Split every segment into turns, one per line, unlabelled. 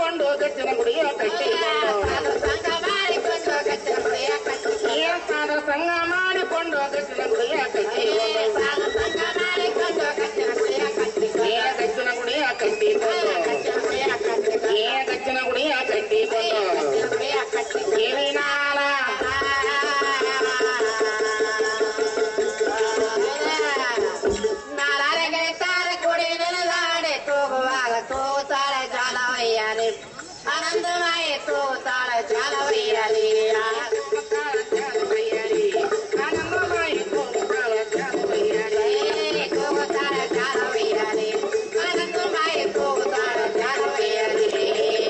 ಮಾಡಿಕೊಂಡು ಗಚ್ಚಿನ ಗುಡಿಯ ಕಟ್ಟಿಕೊಂಡು ಸಾಧ ಸಂಘ ಮಾಡಿಕೊಂಡು ಗಚ್ಚಿನ ಗುಡಿಯ ಕಟ್ಟಿಕೊಂಡು ಗಚ್ಚಿನ ಗುಡಿಯ ಕಟ್ಟಿಕೊಂಡು ಗಚ್ಚಿನ ಗುಡಿಯ ಕಟ್ಟಿಕೊಂಡು ಕಿವಿನಾಳ
आनंदमय तो ताल जाल वैयाली
आनंदमय तो ताल जाल वैयाली
तो ताल जाल वैयाली आनंदमय तो ताल जाल वैयाली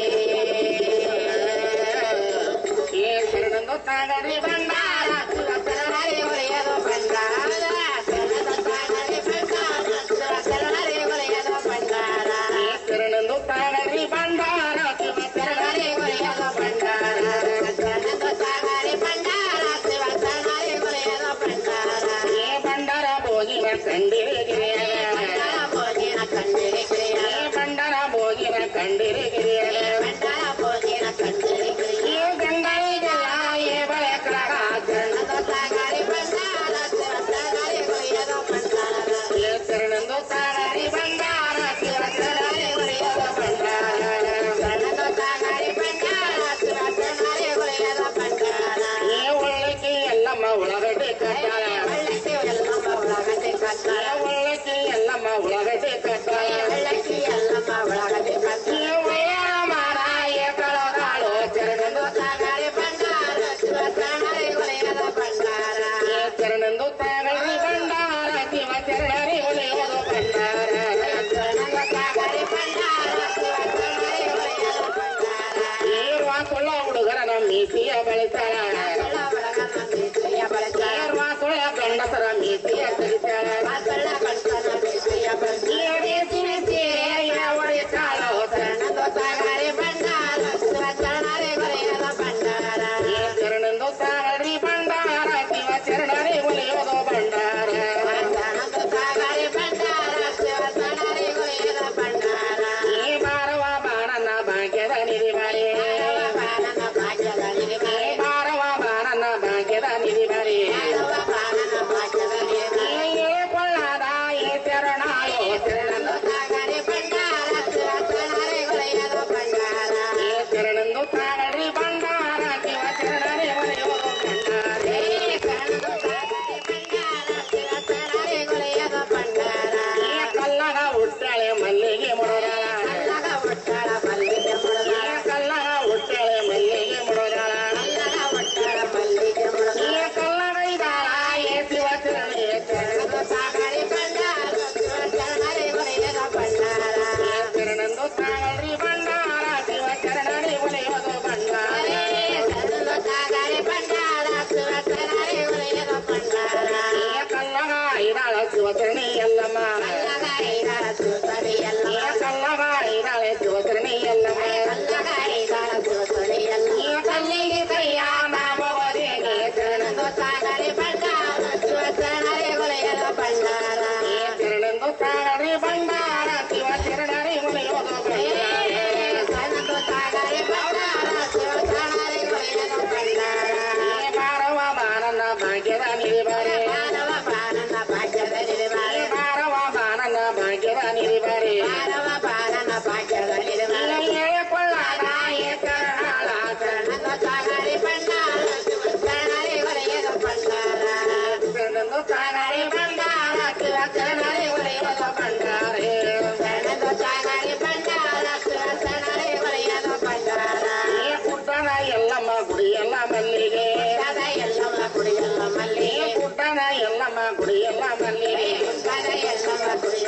ये शरणो तागरी भंडार
शरणरे ಒಳೆಯದು ಭಂಡಾರ ಶರಣೋ ತಾಗರಿ ಭಂಡಾರ ಶರಣರೆ ಒಳೆಯದು ಭಂಡಾರ
ಶರಣೋ ತಾಗರಿ ಭಂಡಾರ
ಶರಣರೆ ಒಳೆಯದು ಭಂಡಾರ ಶರಣೋ ತಾಗರಿ ಭಂಡಾರ ಶರಣರೆ ಒಳೆಯದು ಭಂಡಾರ
ಏ ಭಂಡಾರ ಭೋಗಿನ ಕಂಡಿರಿಗಿರಿಯ
ಭಂಡಾರ ಭೋಗಿನ ಕಂಡಿರಿಗಿರಿಯ
ಭಂಡಾರ ಭೋಗಿನ ಕಂಡಿರಿಗಿರಿಯ
ಭಂಡಾರ ಭೋಗಿನ ಕಂಡಿರಿಗಿರಿಯ
ಏ ಗಂಗಾಳಿಗೆಲ್ಲ ಏ ಬಳೆ ಕಡಗ
ಶರಣೋ ತಾಗರಿ ಭಂಡಾರ ಶರಣರೆ ಒಳೆಯದು ಭಂಡಾರ
ಶರಣೋ ತಾಗರಿ ಭಂಡಾರ ಶರಣರೆ ಒಳೆಯದು ಭಂಡಾರ
ಶರಣೋ ತಾಗರಿ ಭಂಡಾರ ಶರಣರೆ ಒಳೆಯದು ಭಂಡಾರ
ಏ ಒಳ್ಳಕ್ಕೆ ಎಲ್ಲಮ್ಮ ಒಳಗಡೆ ಕಟ್ಟಾಳ
ಒಳ್ಳಕ್ಕೆ ಎಲ್ಲಮ್ಮ ಒಳಗಡೆ ಕಟ್ಟಾಳ
ಒಳ್ಳಕ್ಕೆ ಎಲ್ಲಮ್ಮ ಒಳಗಡೆ ಕಟ್ಟಾಳ
ಒಳ್ಳಕ್ಕೆ ಎಲ್ಲಮ್ಮ ಒಳಗಡೆ ಕಟ್ಟಾಳ
ಏ ಒಳ್ಳೆಯ ಮಾರ ಏ ಕಳಗಾಳು ಶರಣೋ
ತಾಗರಿ ಭಂಡಾರ ಶರಣರೆ ಒಳೆಯದು ಭಂಡಾರ
ಶರಣಂದು ತಾಗರಿ ಭಂಡಾರ ಶಿವ ಶರಣರಿ ಒಲೆಯೋದು ಭಂಡಾರ
ಶರಣೋ ತಾಗರಿ ಭಂಡಾರ ಶರಣರೆ ಒಳೆಯದು ಭಂಡಾರ
ಏರ್ವಾ ಸುಳ್ಳ ಹುಡುಗರನ ಮೀಸಿಯ ಬೆಳಿತಾಳ
ಒಳಗನ ಮೀಸೆಯ ಬಳಕೆ
ಏರ್ವಾ ಸುಳ್ಳ ಗಂಡಸರ ಮೀಸಿಯ ತೆಗಿತಾಳ
ಮಾತಳ್ಳ ಕಣ್ಸನ ಮೀಸೆಯ ಬಳಕೆ
ಹೊಡಿತಾಳೋ
ಶರಣೋ ತಾಗರಿ ಭಂಡಾರ ಶರಣರೆ ಒಳೆಯದು ಭಂಡಾರ
ಶರಣಂದು ತಾಗರಿ ಭಂಡಾರ ಶಿವ ಶರಣರಿ ಒಲೆಯೋದು ಭಂಡಾರ
ಶರಣೋ ತಾಗರಿ ಭಂಡಾರ ಶರಣರೆ ಒಳೆಯದು ಭಂಡಾರ
ಏ ಬಾರವ ಬಾರನ್ನ ಭಾಗ್ಯದ ನಿಧಿ ಬರೆ
ಬಾಲನ ಭಾಗ್ಯದ
ಏ
ನಿರ್ಮಲೆ
ಬಾರವ ಬಾರನ್ನ ಭಾಗ್ಯದ ನಿಧಿ ಬರೆ
ಬಾಲನ ಭಾಗ್ಯದ ನಿರ್ಮಲೆ
ಏ ಕೊಳ್ಳಾದ ಏ ಶರಣಾಳೋ ಶರಣಂದು
ತಾಗರಿ ಭಂಡಾರ ಶರಣರೆ ಒಳೆಯದು ಭಂಡಾರ
ಏ ಶರಣಂದು ತಾಗರಿ ಭಂಡಾರ ಶಿವ ಶರಣರಿ ಒಲೆಯೋದು ಭಂಡಾರ
ಶರಣೋ ತಾಗರಿ ಭಂಡಾರ ಶರಣರೆ ಒಳೆಯದು ಭಂಡಾರ
ಏ ಕಲ್ಲಗ ಹುಟ್ಟಾಳೆ ಮಲ್ಲಿಗೆ ಮುಡೋದಾಳ
ಅಲ್ಲಗ ಒಟ್ಟಾಳ ಮಲ್ಲಿಗೆ ಮುಡದ
ಏ ಕಲ್ಲಗ ಹುಟ್ಟಾಳೆ ಮಲ್ಲಿಗೆ ಮುಡೋದಾಳ
ಅಲ್ಲಗ ಒಟ್ಟಾಳ ಮಲ್ಲಿಗೆ ಮುಡದ
ಏ ಕಲ್ಲಗ ಇದಾಳ ಏ ಶಿವ ಶರಣಿ
ಶರಣೋ ತಾಗರಿ ಭಂಡಾರ ಶರಣರೆ ಒಳೆಯದು ಭಂಡಾರ
ಶರಣಂದು ತಾಗರಿ ಭಂಡಾರ ಶಿವ ಶರಣರಿ ಒಲೆಯೋದು ಭಂಡಾರ
ಶರಣೋ ತಾಗರಿ ಭಂಡಾರ ಶರಣರೆ ಒಳೆಯದು ಭಂಡಾರ
ಏ ಕಲ್ಲಗ ಇದಾಳ ಶಿವ ಶರಣಿ ಎಲ್ಲಮ್ಮ
ಅಲ್ಲಗ ಐದಾಳ ಸುಸರಿಯಲ್ಲ
ಏ ಕಲ್ಲಗ ಇದಾಳೆ ಶಿವ ಶರಣಿ ಎಲ್ಲಮ್ಮ
ಅಲ್ಲಗ ಐದಾಳ ಸುಸರಿಯಲ್ಲ
ಏ ಕಲ್ಲಿಗೆ ಕೈಯ ನಾಮವರೆಗೆ
ಶರಣೋ ತಾಗರಿ ಭಂಡಾರ ಶರಣರೆ ಒಳೆಯದು ಭಂಡಾರ
ಏ ಶರಣಂದು ತಾಗರಿ ಭಂಡಾರ ಶಿವ ಶರಣರಿ ಒಲೆಯೋದು ಭಂಡಾರ
ಶರಣೋ ತಾಗರಿ ಭಂಡಾರ ಶರಣರೆ ಒಳೆಯದು ಭಂಡಾರ
ಏ ಬಾರವ ಬಾರನ್ನ ಭಾಗ್ಯದ ನಿಧಿ ಬರೆ
ಮಾನವ ಬಾಲನ ಭಾಗ್ಯದ ನಿರ್ಮಾಣ
ಬಾರವ ಬಾರನ್ನ ಭಾಗ್ಯದ ನಿಧಿ ಬರೆ
ಮಾನವ ಬಾಲನ ಭಾಗ್ಯದ ನಿರ್ಮಾಣ
ಏ ಕೊಳ್ಳಾದ ಏ ಶರಣಾಳ
ಶರಣೋ ತಾಗರಿ ಭಂಡಾರ ಶರಣರೆ ಒಳೆಯದು ಭಂಡಾರ
ಶರಣಂದು ತಾಗರಿ ಭಂಡಾರ ಶಿವ ಶರಣರಿ ಒಲೆಯೋದು ಭಂಡಾರ
ಶರಣೋ ತಾಗರಿ ಭಂಡಾರ ಶರಣರೆ ಒಳೆಯದು ಭಂಡಾರ
ಏ ಪುಟ್ಟನ ಎಲ್ಲಮ್ಮ ಗುಡಿ ಎಲ್ಲ ಮಲ್ಲಿಗೆ
ಸದ ಎಲ್ಲಮ್ಮ ಕುಡಿಯಲ್ಲ
ಏ
ಮಲ್ಲಿಗೆ
ಪುಟ್ಟನ ಎಲ್ಲಮ್ಮ ಗುಡಿ ಎಲ್ಲ ಮಲ್ಲಿಗೆ
ಸದ ಎಲ್ಲಮ್ಮ ಕುಡಿ